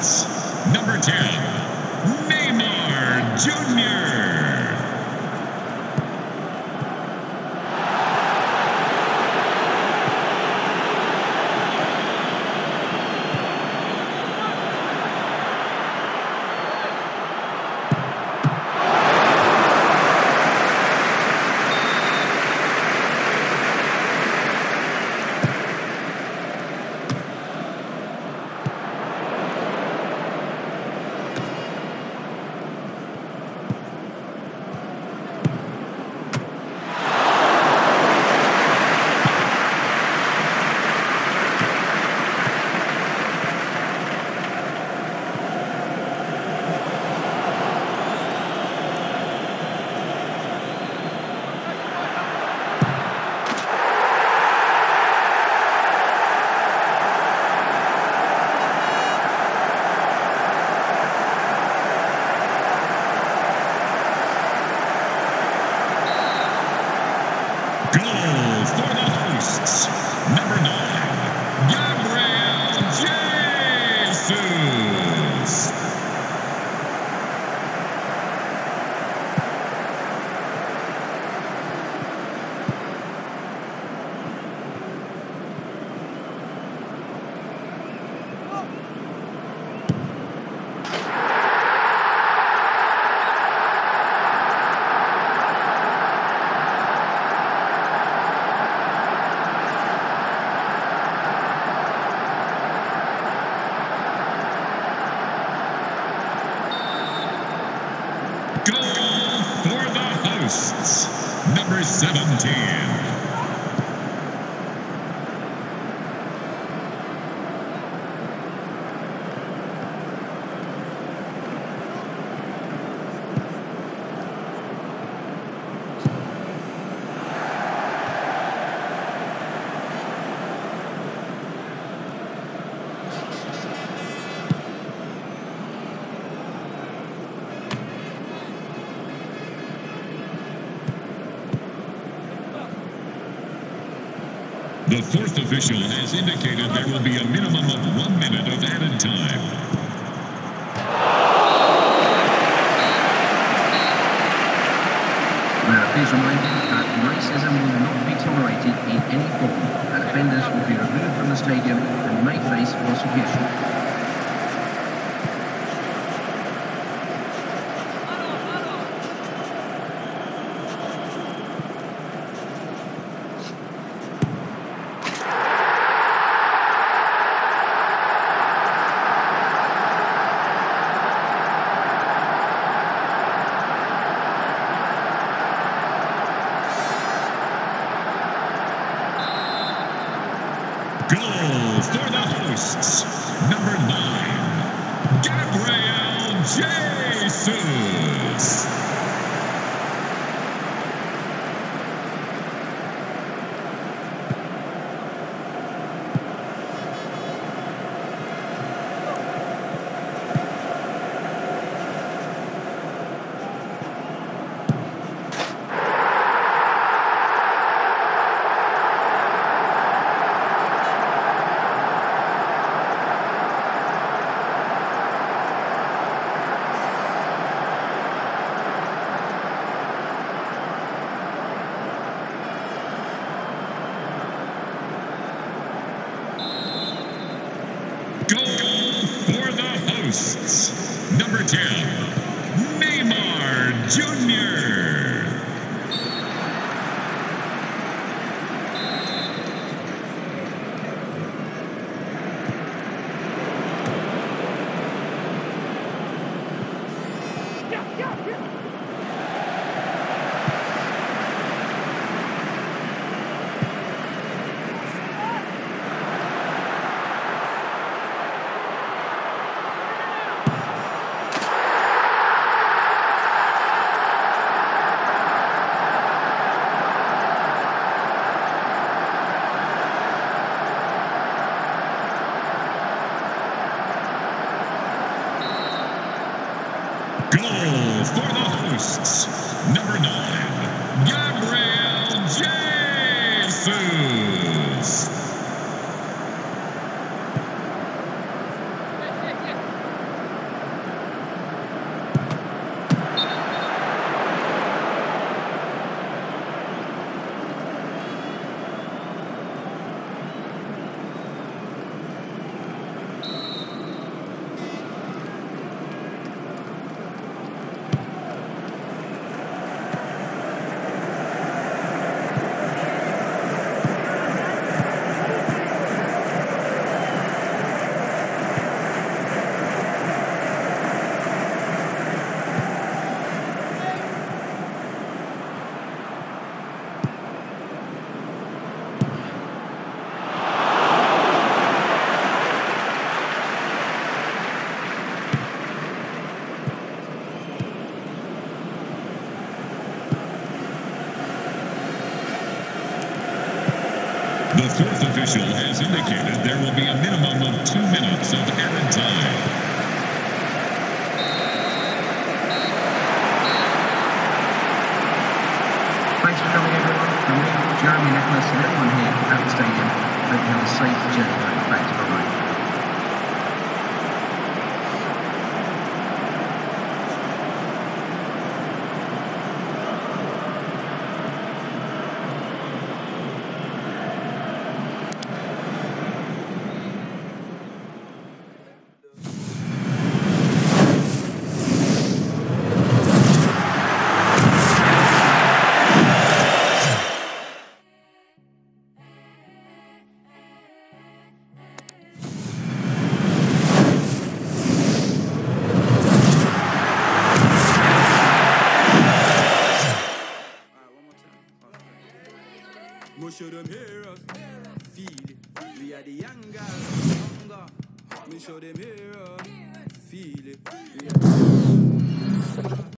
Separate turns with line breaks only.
hosts, number 10, Neymar Jr. Goal for the hosts, number 9, Gabriel Jesus. Goal for the hosts, number 17. The fourth official has indicated there will be a minimum of 1 minute of added time.
Please remind you that racism will not be tolerated in any form, and offenders will be removed from the stadium and may face prosecution.
Goal for the hosts, number 9, Gabriel Jesus. Goal for the hosts, number 10, Neymar Jr. Goal for the hosts, number 9, Gabriel Jesus.
1
The fourth official has indicated there will be a minimum of 2 minutes of added time.
Thanks for coming, everyone. From me, Jeremy Nicholas, and everyone here at the stadium, hope you have a safe journey back to Bahrain.
Show them hear us, feel it. We are the young guys, hunger. Me show them hear us, feel it. We are